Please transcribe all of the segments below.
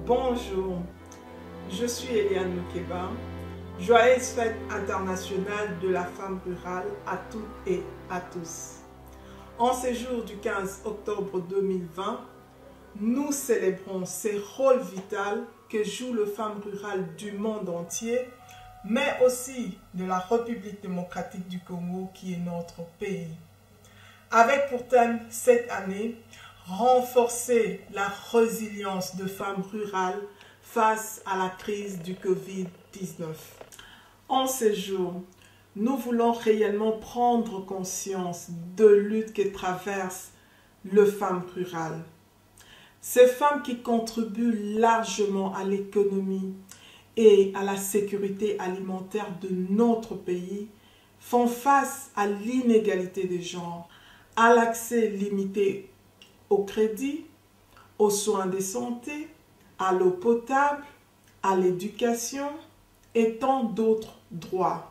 Bonjour, je suis Eliane Mukeba. Joyeuse fête internationale de la femme rurale à toutes et à tous. En ce jour du 15 octobre 2020, nous célébrons ces rôles vitaux que jouent les femmes rurales du monde entier, mais aussi de la République démocratique du Congo qui est notre pays. Avec pour thème cette année, renforcer la résilience de femmes rurales face à la crise du Covid-19. En ces jours, nous voulons réellement prendre conscience de la lutte que traversent les femmes rurales. Ces femmes qui contribuent largement à l'économie et à la sécurité alimentaire de notre pays font face à l'inégalité des genres, à l'accès limité au crédit, aux soins de santé, à l'eau potable, à l'éducation et tant d'autres droits.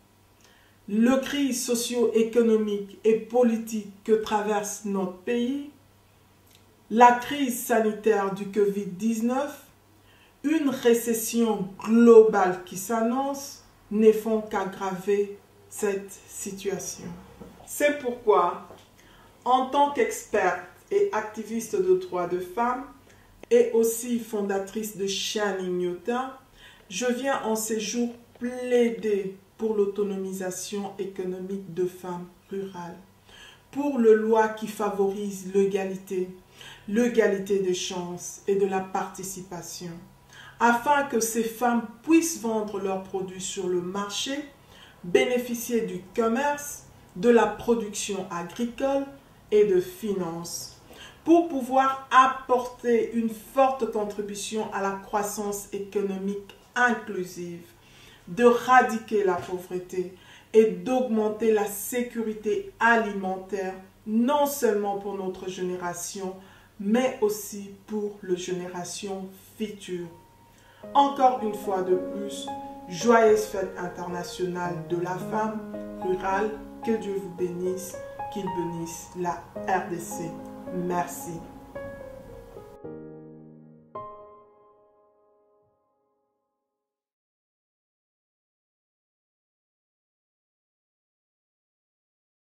La crise socio-économique et politique que traverse notre pays, la crise sanitaire du Covid-19, une récession globale qui s'annonce ne font qu'aggraver cette situation. C'est pourquoi, en tant qu'experte et activiste de droits de femmes et aussi fondatrice de Shining Nyota, je viens en ces jours plaider pour l'autonomisation économique de femmes rurales, pour les lois qui favorisent l'égalité des chances et de la participation, afin que ces femmes puissent vendre leurs produits sur le marché, bénéficier du commerce, de la production agricole et de finances, pour pouvoir apporter une forte contribution à la croissance économique inclusive, de éradiquer la pauvreté et d'augmenter la sécurité alimentaire, non seulement pour notre génération, mais aussi pour les générations futures. Encore une fois de plus, joyeuse fête internationale de la femme rurale. Que Dieu vous bénisse, qu'il bénisse la RDC. Merci.